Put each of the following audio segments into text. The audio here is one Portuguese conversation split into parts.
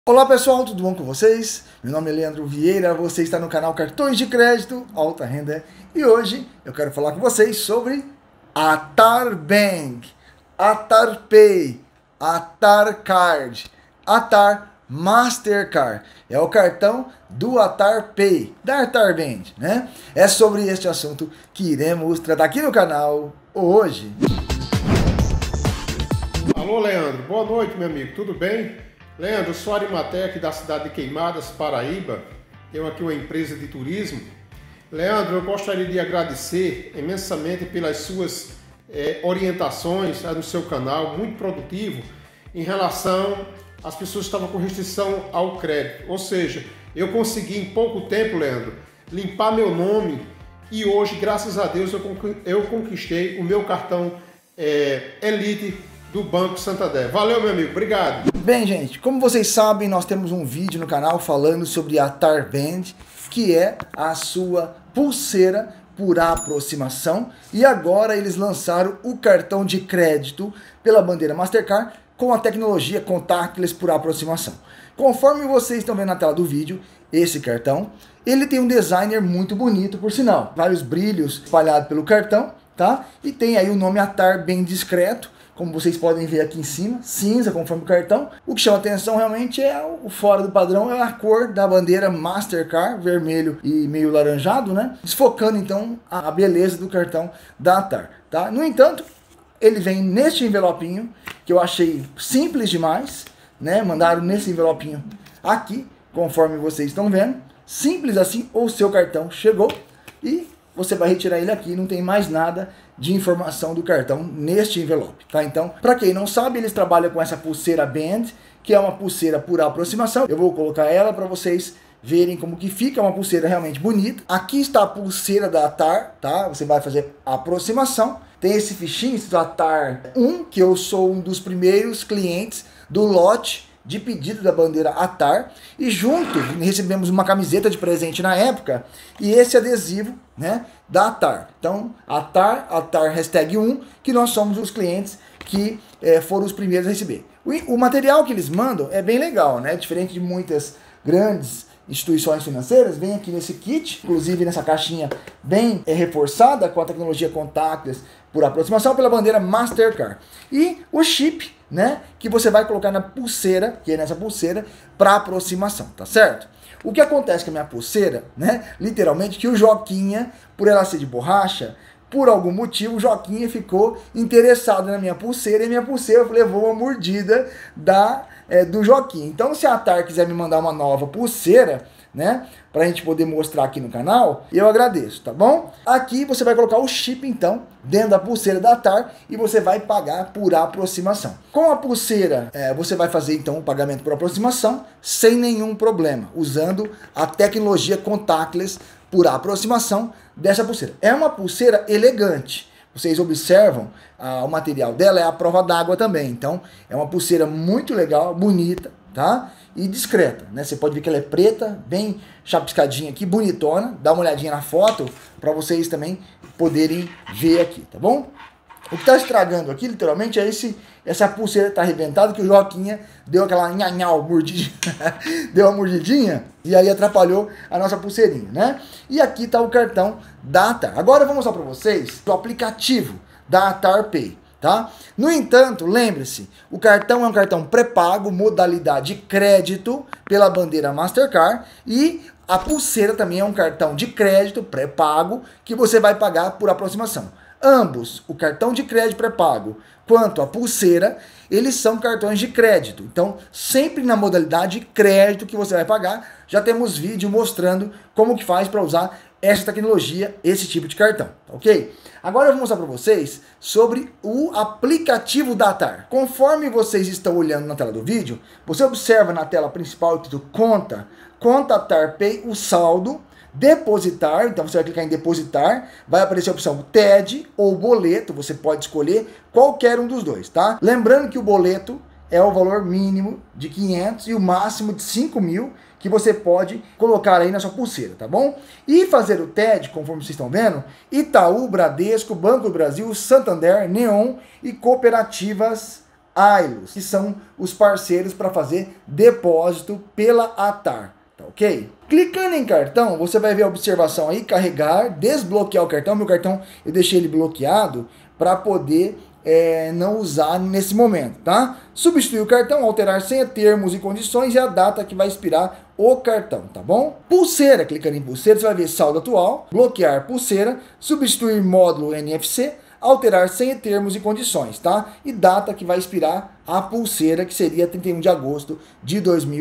Olá pessoal, tudo bom com vocês? Meu nome é Leandro Vieira, você está no canal Cartões de Crédito Alta Renda e hoje eu quero falar com vocês sobre Atar Bank, Atar Pay, Atar Card, Atar Mastercard. É o cartão do Atar Pay, da Atar Bank, né? É sobre este assunto que iremos tratar aqui no canal hoje. Alô Leandro, boa noite meu amigo, tudo bem? Leandro, eu sou Arimatec da cidade de Queimadas, Paraíba. Tenho aqui uma empresa de turismo. Leandro, eu gostaria de agradecer imensamente pelas suas orientações no seu canal, muito produtivo, em relação às pessoas que estavam com restrição ao crédito. Ou seja, eu consegui em pouco tempo, Leandro, limpar meu nome e hoje, graças a Deus, eu conquistei o meu cartão Elite do Banco Santander. Valeu, meu amigo. Obrigado. Bem, gente, como vocês sabem, nós temos um vídeo no canal falando sobre a Atar Band, que é a sua pulseira por aproximação. E agora eles lançaram o cartão de crédito pela bandeira Mastercard com a tecnologia contactless por aproximação. Conforme vocês estão vendo na tela do vídeo, esse cartão, ele tem um designer muito bonito, por sinal. Vários brilhos espalhados pelo cartão, tá? E tem aí o nome Atar bem discreto, como vocês podem ver aqui em cima, cinza conforme o cartão. O que chama atenção realmente é o fora do padrão, é a cor da bandeira Mastercard, vermelho e meio laranjado, né? Desfocando então a beleza do cartão da Atar, tá? No entanto, ele vem neste envelopinho, que eu achei simples demais, né? Mandaram nesse envelopinho aqui, conforme vocês estão vendo. Simples assim, o seu cartão chegou e você vai retirar ele aqui, não tem mais nada de informação do cartão neste envelope, tá? Então, para quem não sabe, eles trabalham com essa pulseira Band, que é uma pulseira por aproximação. Eu vou colocar ela para vocês verem como que fica, é uma pulseira realmente bonita. Aqui está a pulseira da Atar, tá? Você vai fazer a aproximação. Tem esse fichinho, esse Atar 1, que eu sou um dos primeiros clientes do lote de pedido da bandeira Atar, e junto recebemos uma camiseta de presente na época e esse adesivo, né, da Atar. Então, Atar #1, que nós somos os clientes que foram os primeiros a receber. O material que eles mandam é bem legal, né, diferente de muitas grandes instituições financeiras, vem aqui nesse kit, inclusive nessa caixinha bem reforçada com a tecnologia contactless por aproximação pela bandeira Mastercard. E o chip, né, que você vai colocar na pulseira, que é nessa pulseira, para aproximação, tá certo? O que acontece com a minha pulseira, né, literalmente, que o Joquinha, por ela ser de borracha, por algum motivo, o Joquinha ficou interessado na minha pulseira, e minha pulseira levou uma mordida do Joquinha. Então, se a Atar quiser me mandar uma nova pulseira, né, pra gente poder mostrar aqui no canal, eu agradeço, tá bom? Aqui você vai colocar o chip, então, dentro da pulseira da Atar e você vai pagar por aproximação. Com a pulseira, você vai fazer, então, o pagamento por aproximação sem nenhum problema, usando a tecnologia contactless por aproximação dessa pulseira. É uma pulseira elegante. Vocês observam, o material dela é a prova d'água também. Então, é uma pulseira muito legal, bonita, tá? E discreta, né? Você pode ver que ela é preta, bem chapiscadinha aqui, bonitona. Dá uma olhadinha na foto para vocês também poderem ver aqui, tá bom? O que está estragando aqui, literalmente, é essa pulseira tá arrebentada, que o Joquinha deu aquela nhanhau, mordidinha, deu uma mordidinha, e aí atrapalhou a nossa pulseirinha, né? E aqui está o cartão da Atar. Agora eu vou mostrar para vocês o aplicativo da Atar Pay, tá? No entanto, lembre-se, o cartão é um cartão pré-pago, modalidade crédito, pela bandeira Mastercard, e a pulseira também é um cartão de crédito pré-pago, que você vai pagar por aproximação. Ambos, o cartão de crédito pré-pago quanto a pulseira, eles são cartões de crédito. Então, sempre na modalidade crédito que você vai pagar, já temos vídeo mostrando como que faz para usar essa tecnologia, esse tipo de cartão, ok? Agora eu vou mostrar para vocês sobre o aplicativo da Atar. Conforme vocês estão olhando na tela do vídeo, você observa na tela principal o título Conta Atar Pay, o saldo, depositar, então você vai clicar em depositar, vai aparecer a opção TED ou boleto, você pode escolher qualquer um dos dois, tá? Lembrando que o boleto é o valor mínimo de 500 e o máximo de 5.000 que você pode colocar aí na sua pulseira, tá bom? E fazer o TED, conforme vocês estão vendo, Itaú, Bradesco, Banco do Brasil, Santander, Neon e cooperativas Ailus, que são os parceiros para fazer depósito pela ATAR, tá ok? Clicando em cartão, você vai ver a observação aí, carregar, desbloquear o cartão. Meu cartão, eu deixei ele bloqueado para poder não usar nesse momento, tá? Substituir o cartão, alterar senha, termos e condições e a data que vai expirar o cartão, tá bom? Pulseira, clicando em pulseira, você vai ver saldo atual, bloquear pulseira, substituir módulo NFC, alterar senha, termos e condições, tá? E data que vai expirar a pulseira, que seria 31 de agosto de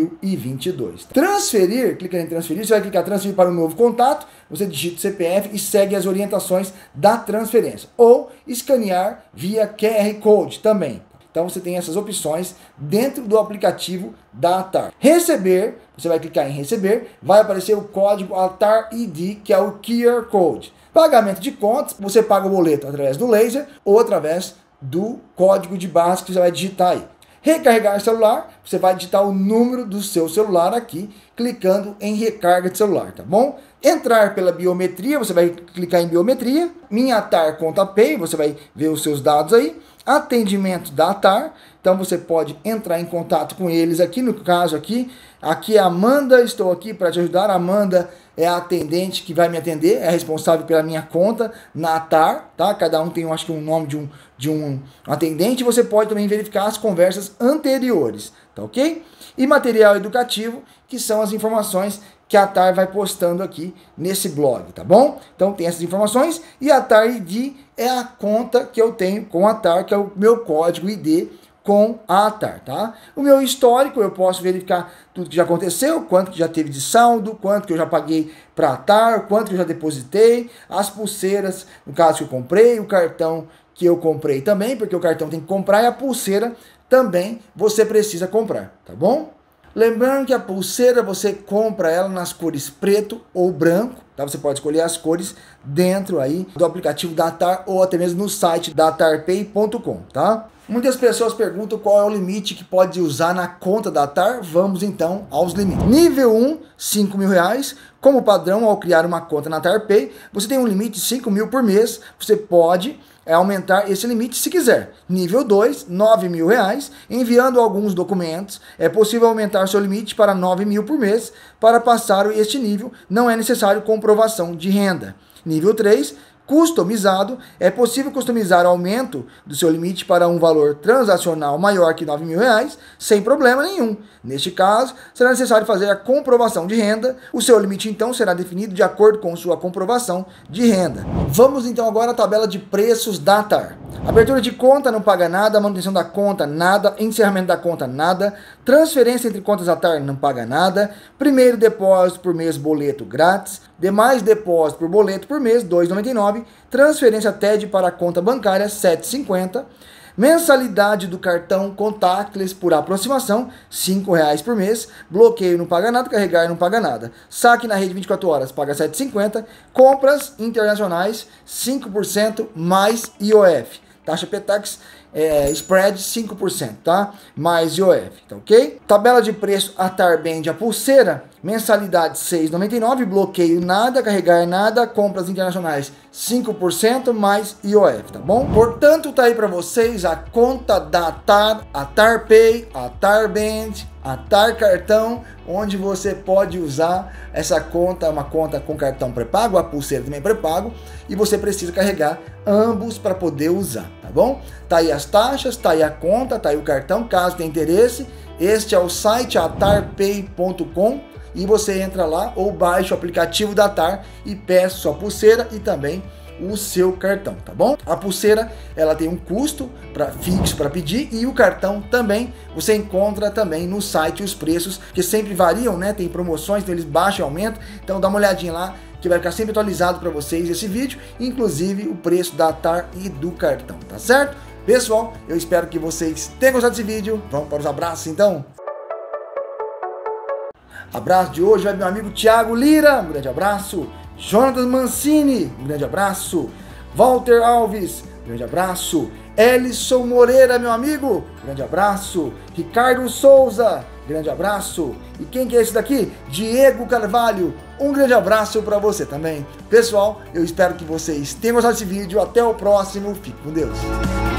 2022. Transferir, clicando em transferir, você vai clicar transferir para um novo contato, você digita o CPF e segue as orientações da transferência. Ou escanear via QR Code também. Então você tem essas opções dentro do aplicativo da ATAR. Receber, você vai clicar em receber, vai aparecer o código ATAR ID, que é o QR Code. Pagamento de contas, você paga o boleto através do laser ou através do código de barras que você vai digitar aí. Recarregar celular, você vai digitar o número do seu celular aqui, clicando em recarga de celular, tá bom? Entrar pela biometria, você vai clicar em biometria. Minha ATAR Conta Pay, você vai ver os seus dados aí. Atendimento da ATAR, então você pode entrar em contato com eles aqui, no caso aqui é a Amanda, estou aqui para te ajudar. A Amanda é a atendente que vai me atender, é responsável pela minha conta na ATAR, tá? Cada um tem, acho que um nome de um atendente. Você pode também verificar as conversas anteriores, tá ok? E material educativo, que são as informações que a ATAR vai postando aqui nesse blog, tá bom? Então tem essas informações e a ATAR ID é a conta que eu tenho com a ATAR, que é o meu código ID com a ATAR, tá? O meu histórico, eu posso verificar tudo que já aconteceu, quanto que já teve de saldo, quanto que eu já paguei para a ATAR, quanto que eu já depositei, as pulseiras, no caso que eu comprei, o cartão que eu comprei também, porque o cartão tem que comprar e a pulseira também você precisa comprar, tá bom? Lembrando que a pulseira você compra ela nas cores preto ou branco, tá? Você pode escolher as cores dentro aí do aplicativo da ATAR ou até mesmo no site da atarpay.com, tá? Muitas pessoas perguntam qual é o limite que pode usar na conta da ATAR. Vamos então aos limites. Nível 1, R$5.000. Como padrão, ao criar uma conta na ATARpay, você tem um limite de 5 mil por mês. Você pode aumentar esse limite se quiser. Nível 2, R$9.000. Enviando alguns documentos, é possível aumentar seu limite para 9 mil por mês. Para passar este nível, não é necessário comprovação de renda. Nível 3, customizado, é possível customizar o aumento do seu limite para um valor transacional maior que R$9.000, sem problema nenhum. Neste caso, será necessário fazer a comprovação de renda. O seu limite, então, será definido de acordo com sua comprovação de renda. Vamos, então, agora à tabela de preços da ATAR. Abertura de conta não paga nada, manutenção da conta nada, encerramento da conta nada, transferência entre contas ATAR não paga nada, primeiro depósito por mês boleto grátis, demais depósito por boleto por mês R$ 2,99, transferência TED para a conta bancária R$ 7,50, mensalidade do cartão contactless por aproximação R$ 5,00 por mês, bloqueio não paga nada, carregar não paga nada, saque na rede 24 horas paga R$ 7,50, compras internacionais 5% mais IOF, taxa PTAX spread 5%, tá? Mais IOF, tá ok? Tabela de preço ATAR Band, a pulseira, mensalidade R$ 6,99, bloqueio nada, carregar nada, compras internacionais 5% mais IOF, tá bom? Portanto, tá aí para vocês a conta da ATAR, ATARpay, ATAR Band, ATAR Cartão, onde você pode usar essa conta, uma conta com cartão pré-pago, a pulseira também pré-pago, e você precisa carregar ambos para poder usar, tá bom? Tá aí as taxas, tá aí a conta, tá aí o cartão, caso tenha interesse. Este é o site atarpay.com e você entra lá ou baixa o aplicativo da ATAR e peça sua pulseira e também o seu cartão, tá bom? A pulseira, ela tem um custo fixo para pedir e o cartão também, você encontra também no site os preços, que sempre variam, né? Tem promoções, então eles baixam e aumentam, então dá uma olhadinha lá, que vai ficar sempre atualizado para vocês esse vídeo, inclusive o preço da ATAR e do cartão, tá certo? Pessoal, eu espero que vocês tenham gostado desse vídeo. Vamos para os abraços então? Abraço de hoje vai meu amigo Thiago Lira, um grande abraço. Jonathan Mancini, um grande abraço. Walter Alves, um grande abraço. Elisson Moreira, meu amigo, um grande abraço. Ricardo Souza, grande abraço. E quem que é esse daqui? Diego Carvalho, um grande abraço para você também. Pessoal, eu espero que vocês tenham gostado desse vídeo. Até o próximo. Fique com Deus.